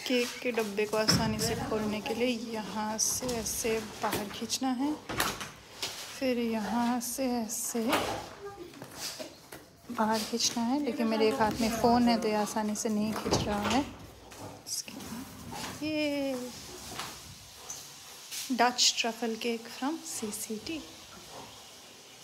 Cake के डब्बे को आसानी से खोलने के लिए यहाँ से ऐसे बाहर खींचना है, फिर यहाँ से ऐसे बाहर खींचना है। लेकिन मेरे एक हाथ में फ़ोन है तो ये आसानी से नहीं खींच रहा है। ये Dutch truffle cake from CCT।